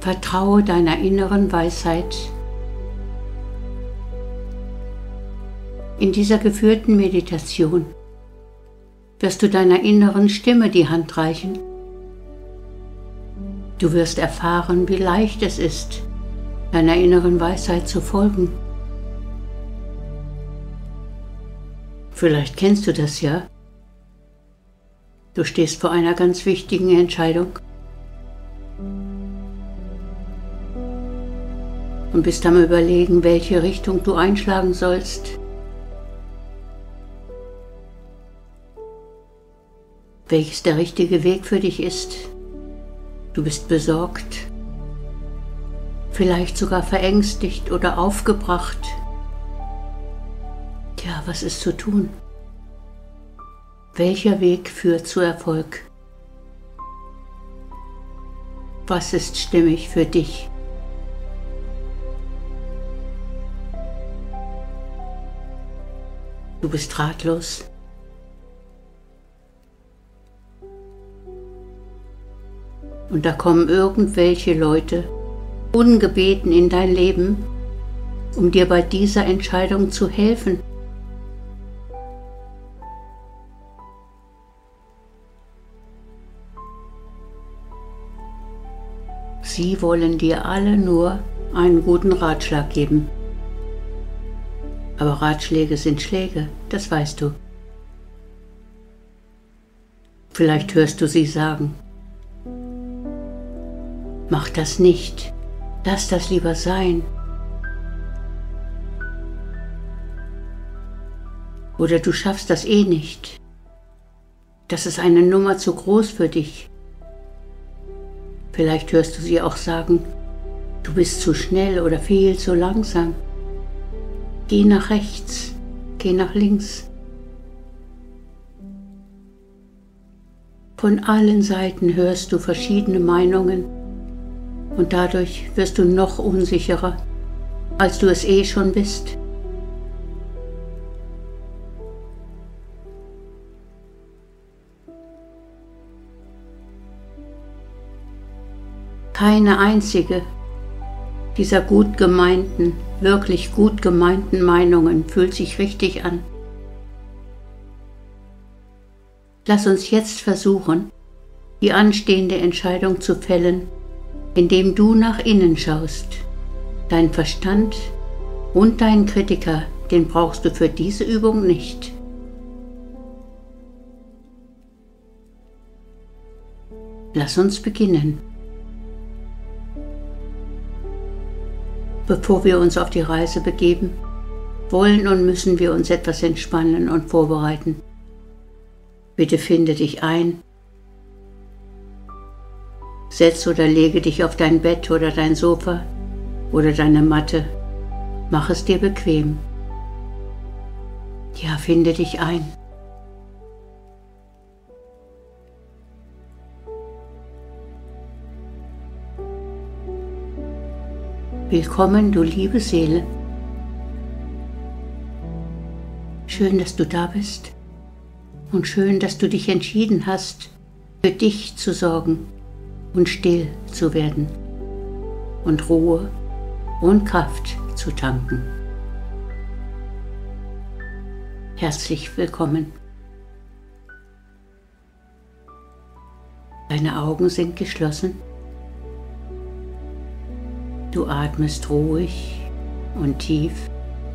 Vertraue deiner inneren Weisheit. In dieser geführten Meditation wirst du deiner inneren Stimme die Hand reichen. Du wirst erfahren, wie leicht es ist, deiner inneren Weisheit zu folgen. Vielleicht kennst du das ja. Du stehst vor einer ganz wichtigen Entscheidung und bist am Überlegen, welche Richtung du einschlagen sollst. Welches der richtige Weg für dich ist. Du bist besorgt, vielleicht sogar verängstigt oder aufgebracht. Tja, was ist zu tun? Welcher Weg führt zu Erfolg? Was ist stimmig für dich? Du bist ratlos. Und da kommen irgendwelche Leute ungebeten in dein Leben, um dir bei dieser Entscheidung zu helfen. Sie wollen dir alle nur einen guten Ratschlag geben. Aber Ratschläge sind Schläge, das weißt du. Vielleicht hörst du sie sagen: Mach das nicht, lass das lieber sein. Oder du schaffst das eh nicht. Das ist eine Nummer zu groß für dich. Vielleicht hörst du sie auch sagen: Du bist zu schnell oder viel zu langsam. Geh nach rechts, geh nach links. Von allen Seiten hörst du verschiedene Meinungen und dadurch wirst du noch unsicherer, als du es eh schon bist. Keine einzige dieser gut gemeinten, wirklich gut gemeinten Meinungen fühlt sich richtig an. Lass uns jetzt versuchen, die anstehende Entscheidung zu fällen, indem du nach innen schaust. Dein Verstand und deinen Kritiker, den brauchst du für diese Übung nicht. Lass uns beginnen. Bevor wir uns auf die Reise begeben, wollen und müssen wir uns etwas entspannen und vorbereiten. Bitte finde dich ein. Setz oder lege dich auf dein Bett oder dein Sofa oder deine Matte. Mach es dir bequem. Ja, finde dich ein. Willkommen, du liebe Seele. Schön, dass du da bist und schön, dass du dich entschieden hast, für dich zu sorgen und still zu werden und Ruhe und Kraft zu tanken. Herzlich willkommen. Deine Augen sind geschlossen. Du atmest ruhig und tief.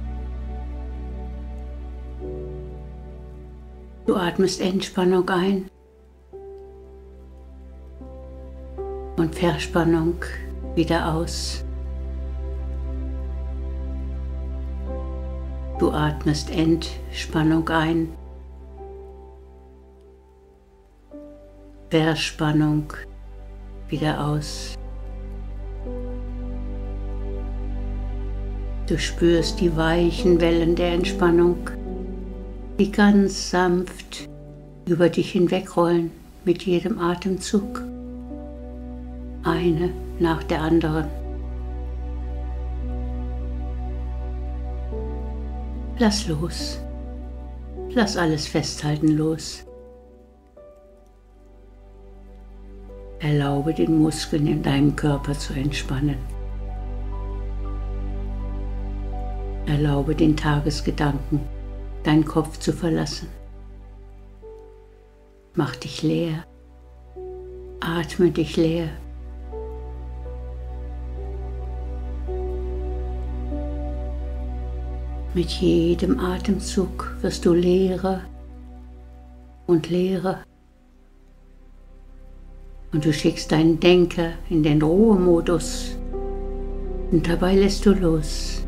Du atmest Entspannung ein und Verspannung wieder aus. Du atmest Entspannung ein, Verspannung wieder aus. Du spürst die weichen Wellen der Entspannung, die ganz sanft über dich hinwegrollen mit jedem Atemzug, eine nach der anderen. Lass los, lass alles Festhalten los. Erlaube den Muskeln in deinem Körper zu entspannen. Erlaube den Tagesgedanken, deinen Kopf zu verlassen. Mach dich leer. Atme dich leer. Mit jedem Atemzug wirst du leerer und leerer. Und du schickst deinen Denker in den Ruhemodus und dabei lässt du los.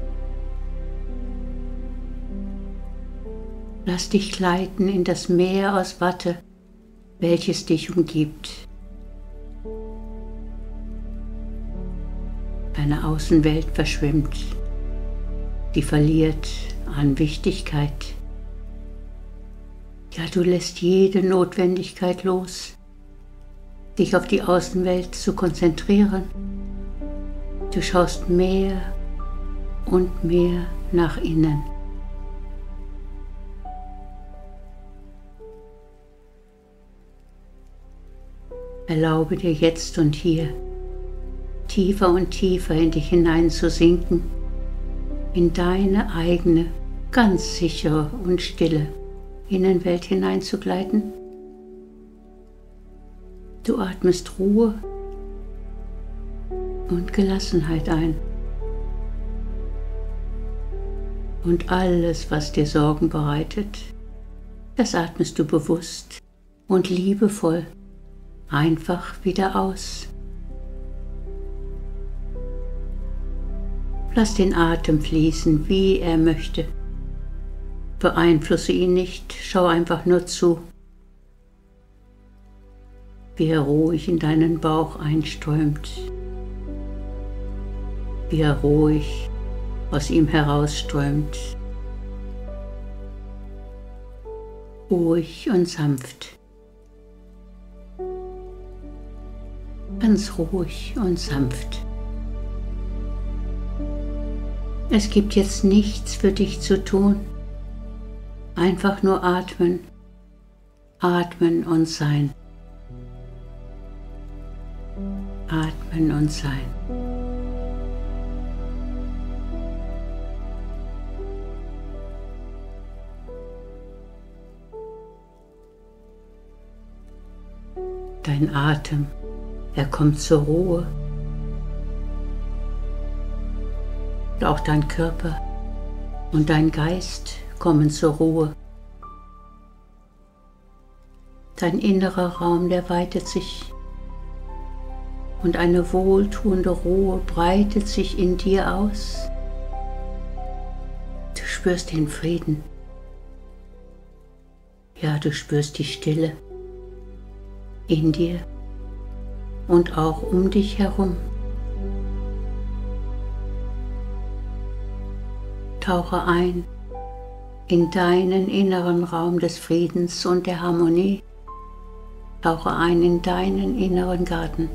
Lass dich gleiten in das Meer aus Watte, welches dich umgibt. Deine Außenwelt verschwimmt, die verliert an Wichtigkeit. Ja, du lässt jede Notwendigkeit los, dich auf die Außenwelt zu konzentrieren. Du schaust mehr und mehr nach innen. Erlaube dir jetzt und hier tiefer und tiefer in dich hineinzusinken, in deine eigene, ganz sichere und stille Innenwelt hineinzugleiten. Du atmest Ruhe und Gelassenheit ein. Und alles, was dir Sorgen bereitet, das atmest du bewusst und liebevoll einfach wieder aus. Lass den Atem fließen, wie er möchte. Beeinflusse ihn nicht, schau einfach nur zu, wie er ruhig in deinen Bauch einströmt, wie er ruhig aus ihm herausströmt, ruhig und sanft, ganz ruhig und sanft. Es gibt jetzt nichts für dich zu tun, einfach nur atmen, atmen und sein. Atmen und sein. Dein Atem, er kommt zur Ruhe. Und auch dein Körper und dein Geist kommen zur Ruhe. Dein innerer Raum, der weitet sich und eine wohltuende Ruhe breitet sich in dir aus. Du spürst den Frieden. Ja, du spürst die Stille in dir und auch um dich herum. Tauche ein in deinen inneren Raum des Friedens und der Harmonie. Tauche ein in deinen inneren Garten.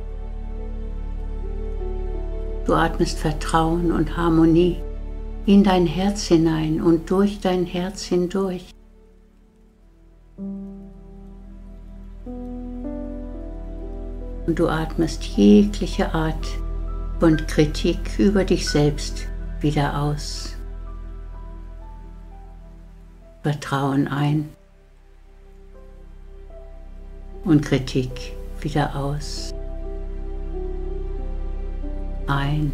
Du atmest Vertrauen und Harmonie in dein Herz hinein und durch dein Herz hindurch. Und du atmest jegliche Art von Kritik über dich selbst wieder aus. Vertrauen ein und Kritik wieder aus. Ein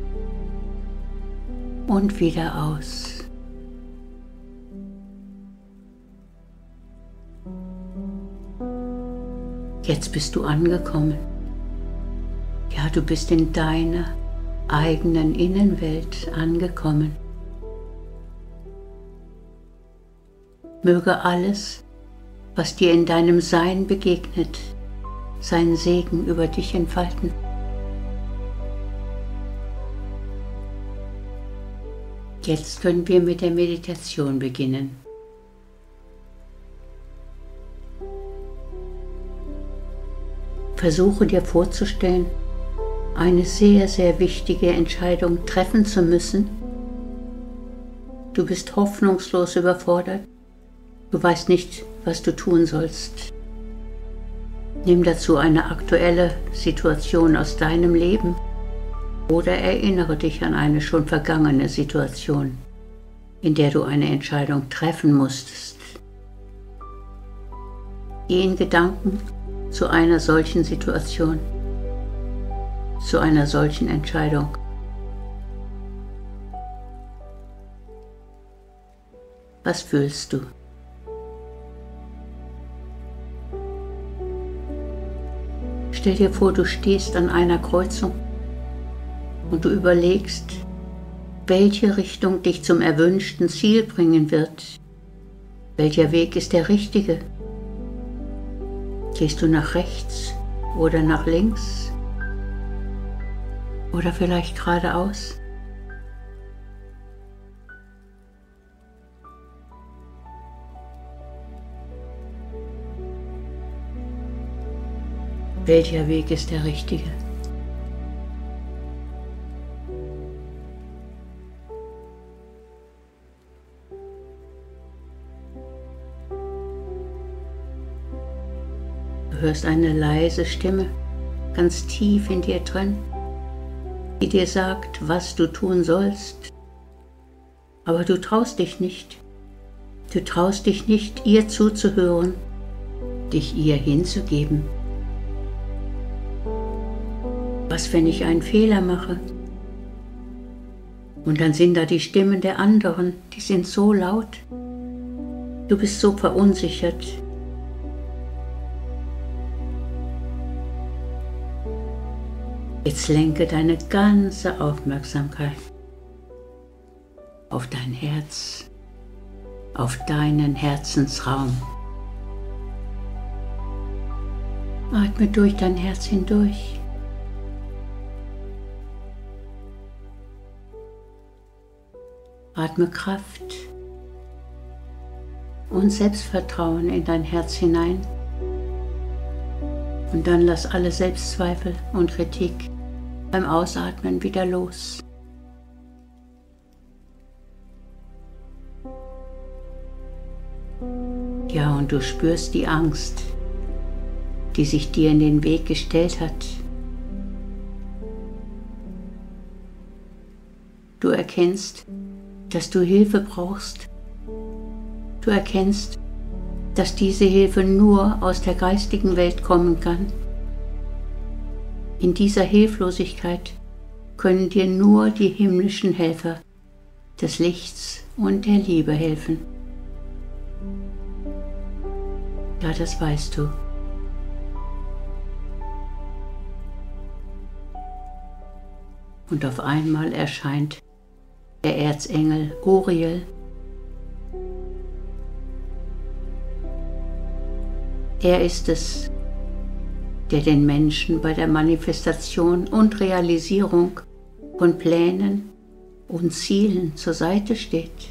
und wieder aus. Jetzt bist du angekommen. Ja, du bist in deiner eigenen Innenwelt angekommen. Möge alles, was dir in deinem Sein begegnet, seinen Segen über dich entfalten. Jetzt können wir mit der Meditation beginnen. Versuche dir vorzustellen, eine sehr, sehr wichtige Entscheidung treffen zu müssen. Du bist hoffnungslos überfordert. Du weißt nicht, was du tun sollst. Nimm dazu eine aktuelle Situation aus deinem Leben oder erinnere dich an eine schon vergangene Situation, in der du eine Entscheidung treffen musstest. Geh in Gedanken zu einer solchen Situation, zu einer solchen Entscheidung. Was fühlst du? Stell dir vor, du stehst an einer Kreuzung und du überlegst, welche Richtung dich zum erwünschten Ziel bringen wird. Welcher Weg ist der richtige? Gehst du nach rechts oder nach links? Oder vielleicht geradeaus? Welcher Weg ist der richtige? Du hörst eine leise Stimme ganz tief in dir drin, die dir sagt, was du tun sollst. Aber du traust dich nicht. Du traust dich nicht, ihr zuzuhören, dich ihr hinzugeben. Was, wenn ich einen Fehler mache? Und dann sind da die Stimmen der anderen, die sind so laut. Du bist so verunsichert. Jetzt lenke deine ganze Aufmerksamkeit auf dein Herz, auf deinen Herzensraum. Atme durch dein Herz hindurch. Atme Kraft und Selbstvertrauen in dein Herz hinein und dann lass alle Selbstzweifel und Kritik beim Ausatmen wieder los. Ja, und du spürst die Angst, die sich dir in den Weg gestellt hat. Du erkennst, dass du Hilfe brauchst. Du erkennst, dass diese Hilfe nur aus der geistigen Welt kommen kann. In dieser Hilflosigkeit können dir nur die himmlischen Helfer des Lichts und der Liebe helfen. Ja, das weißt du. Und auf einmal erscheint der Erzengel Uriel. Er ist es, der den Menschen bei der Manifestation und Realisierung von Plänen und Zielen zur Seite steht.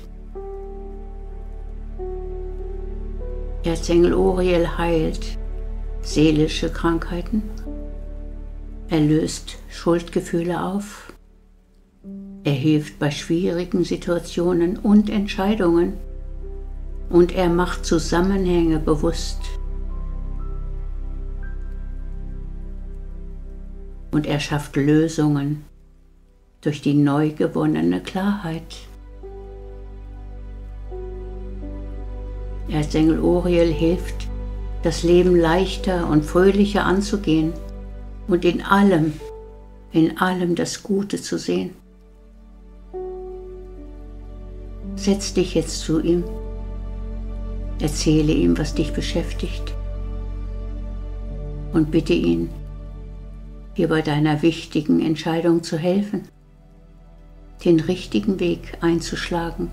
Erzengel Uriel heilt seelische Krankheiten, er löst Schuldgefühle auf, er hilft bei schwierigen Situationen und Entscheidungen und er macht Zusammenhänge bewusst. Und er schafft Lösungen durch die neu gewonnene Klarheit. Erzengel Uriel hilft, das Leben leichter und fröhlicher anzugehen und in allem das Gute zu sehen. Setz dich jetzt zu ihm, erzähle ihm, was dich beschäftigt und bitte ihn, dir bei deiner wichtigen Entscheidung zu helfen, den richtigen Weg einzuschlagen.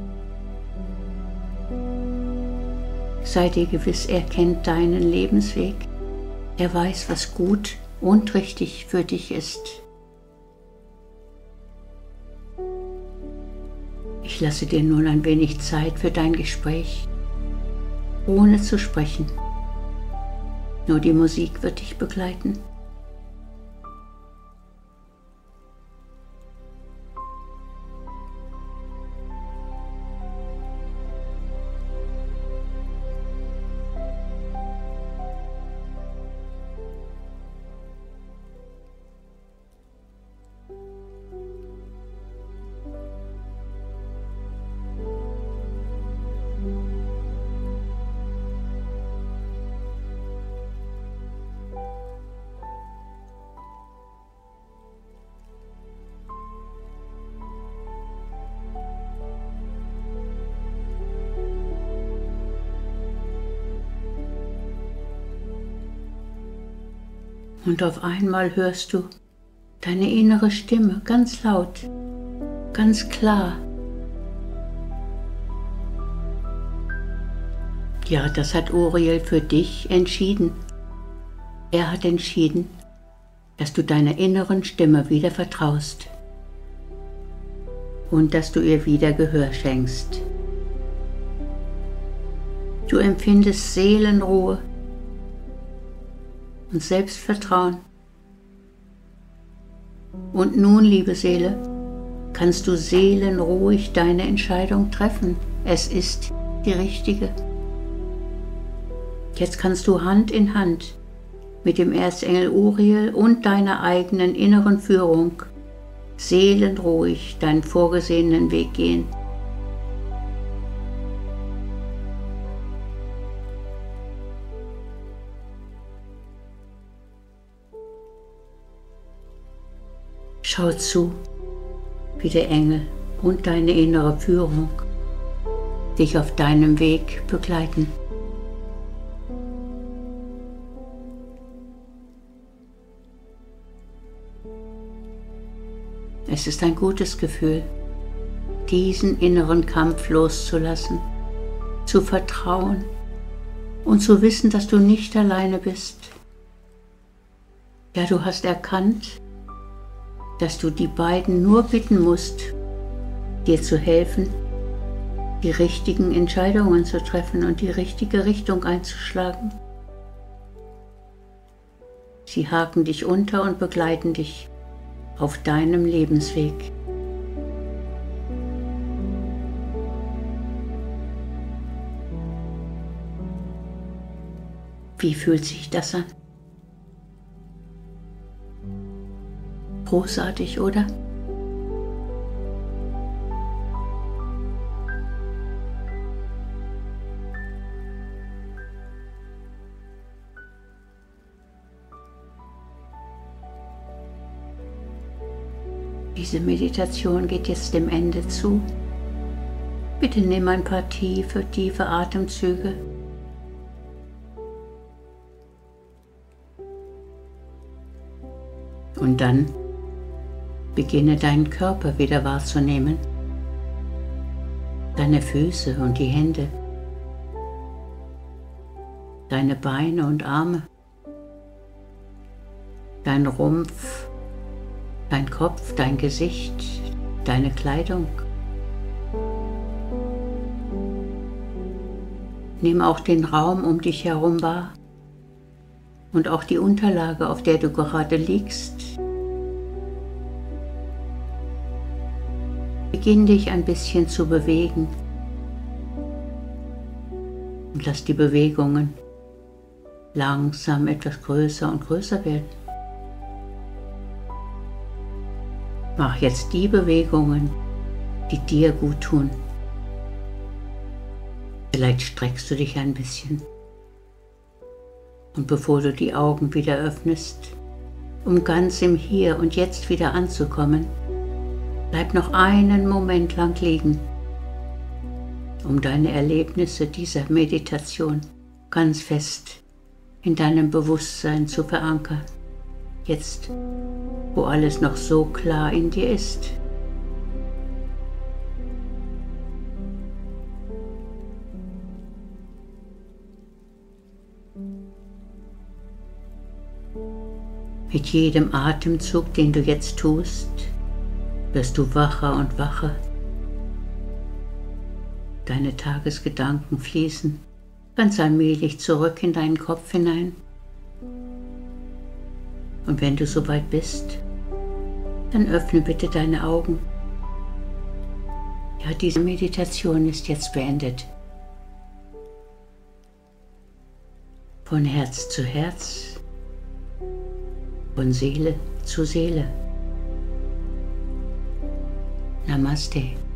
Sei dir gewiss, er kennt deinen Lebensweg, er weiß, was gut und richtig für dich ist. Ich lasse dir nun ein wenig Zeit für dein Gespräch, ohne zu sprechen. Nur die Musik wird dich begleiten. Und auf einmal hörst du deine innere Stimme ganz laut, ganz klar. Ja, das hat Uriel für dich entschieden. Er hat entschieden, dass du deiner inneren Stimme wieder vertraust und dass du ihr wieder Gehör schenkst. Du empfindest Seelenruhe und Selbstvertrauen. Und nun, liebe Seele, kannst du seelenruhig deine Entscheidung treffen. Es ist die richtige. Jetzt kannst du Hand in Hand mit dem Erzengel Uriel und deiner eigenen inneren Führung seelenruhig deinen vorgesehenen Weg gehen. Schau zu, wie der Engel und deine innere Führung dich auf deinem Weg begleiten. Es ist ein gutes Gefühl, diesen inneren Kampf loszulassen, zu vertrauen und zu wissen, dass du nicht alleine bist. Ja, du hast erkannt, dass du die beiden nur bitten musst, dir zu helfen, die richtigen Entscheidungen zu treffen und die richtige Richtung einzuschlagen. Sie haken dich unter und begleiten dich auf deinem Lebensweg. Wie fühlt sich das an? Großartig, oder? Diese Meditation geht jetzt dem Ende zu. Bitte nimm ein paar tiefe Atemzüge. Und dann beginne deinen Körper wieder wahrzunehmen. Deine Füße und die Hände. Deine Beine und Arme. Dein Rumpf. Dein Kopf, dein Gesicht, deine Kleidung. Nimm auch den Raum um dich herum wahr und auch die Unterlage, auf der du gerade liegst. Beginn dich ein bisschen zu bewegen und lass die Bewegungen langsam etwas größer und größer werden. Mach jetzt die Bewegungen, die dir gut tun. Vielleicht streckst du dich ein bisschen. Und bevor du die Augen wieder öffnest, um ganz im Hier und Jetzt wieder anzukommen, bleib noch einen Moment lang liegen, um deine Erlebnisse dieser Meditation ganz fest in deinem Bewusstsein zu verankern. Jetzt, wo alles noch so klar in dir ist. Mit jedem Atemzug, den du jetzt tust, wirst du wacher und wacher. Deine Tagesgedanken fließen ganz allmählich zurück in deinen Kopf hinein. Und wenn du soweit bist, dann öffne bitte deine Augen. Ja, diese Meditation ist jetzt beendet. Von Herz zu Herz, von Seele zu Seele. Namaste.